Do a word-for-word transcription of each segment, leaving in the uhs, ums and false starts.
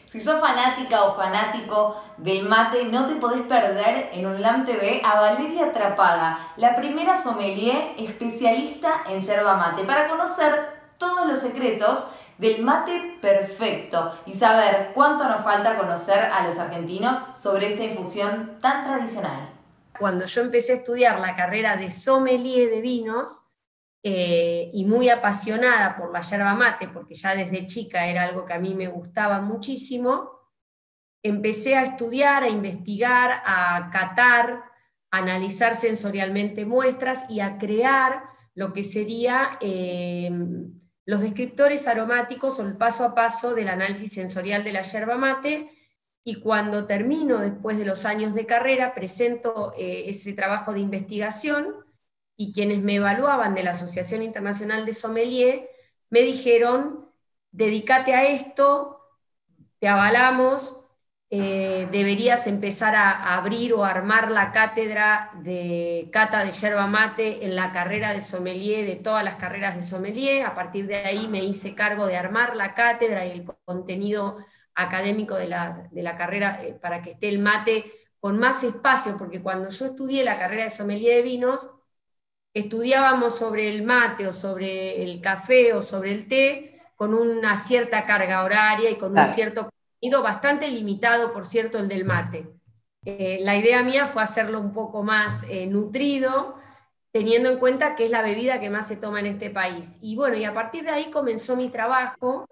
Si sos fanática o fanático del mate, no te podés perder en UNLAM T V a Valeria Trapaga, la primera sommelier especialista en yerba mate, para conocer todos los secretos del mate perfecto y saber cuánto nos falta conocer a los argentinos sobre esta infusión tan tradicional. Cuando yo empecé a estudiar la carrera de sommelier de vinos, Eh, y muy apasionada por la yerba mate, porque ya desde chica era algo que a mí me gustaba muchísimo, empecé a estudiar, a investigar, a catar, a analizar sensorialmente muestras y a crear lo que sería eh, los descriptores aromáticos o el paso a paso del análisis sensorial de la yerba mate. Y cuando termino, después de los años de carrera, presento eh, ese trabajo de investigación, y quienes me evaluaban de la Asociación Internacional de Sommelier me dijeron: dedícate a esto, te avalamos, eh, deberías empezar a, a abrir o a armar la cátedra de cata de yerba mate en la carrera de sommelier, de todas las carreras de sommelier. A partir de ahí me hice cargo de armar la cátedra y el contenido académico de la, de la carrera, eh, para que esté el mate con más espacio, porque cuando yo estudié la carrera de sommelier de vinos, estudiábamos sobre el mate o sobre el café o sobre el té con una cierta carga horaria y con un cierto contenido bastante limitado, por cierto, el del mate. Eh, la idea mía fue hacerlo un poco más eh, nutrido, teniendo en cuenta que es la bebida que más se toma en este país. Y bueno, y a partir de ahí comenzó mi trabajo,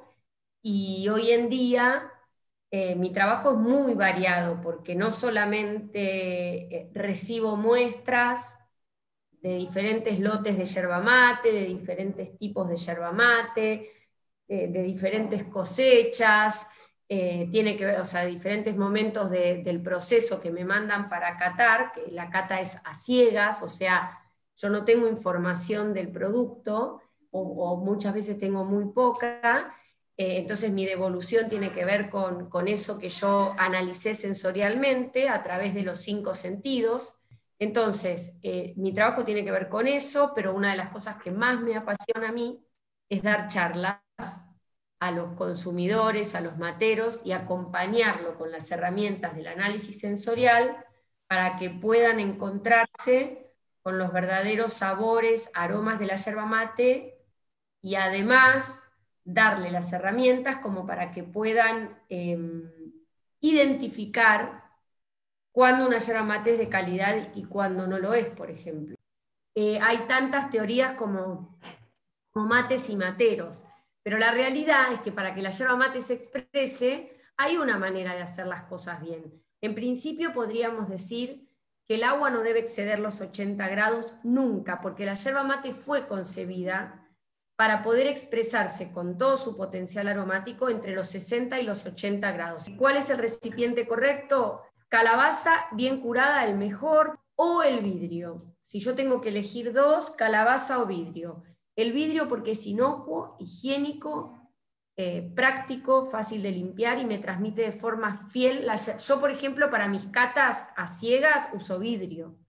y hoy en día eh, mi trabajo es muy variado, porque no solamente eh, recibo muestras de diferentes lotes de yerba mate, de diferentes tipos de yerba mate, eh, de diferentes cosechas, eh, tiene que ver, o sea, diferentes momentos de, del proceso que me mandan para catar, que la cata es a ciegas, o sea, yo no tengo información del producto, o, o muchas veces tengo muy poca, eh, entonces mi devolución tiene que ver con, con eso que yo analicé sensorialmente a través de los cinco sentidos. Entonces, eh, mi trabajo tiene que ver con eso, pero una de las cosas que más me apasiona a mí es dar charlas a los consumidores, a los materos, y acompañarlo con las herramientas del análisis sensorial para que puedan encontrarse con los verdaderos sabores, aromas de la yerba mate, y además darle las herramientas como para que puedan eh, identificar cuándo una yerba mate es de calidad y cuándo no lo es, por ejemplo. Eh, hay tantas teorías como, como mates y materos, pero la realidad es que para que la yerba mate se exprese, hay una manera de hacer las cosas bien. En principio podríamos decir que el agua no debe exceder los ochenta grados nunca, porque la yerba mate fue concebida para poder expresarse con todo su potencial aromático entre los sesenta y los ochenta grados. ¿Cuál es el recipiente correcto? Calabaza bien curada, el mejor, o el vidrio. Si yo tengo que elegir dos, calabaza o vidrio. El vidrio porque es inocuo, higiénico, eh, práctico, fácil de limpiar y me transmite de forma fiel. La, yo, por ejemplo, para mis catas a ciegas uso vidrio.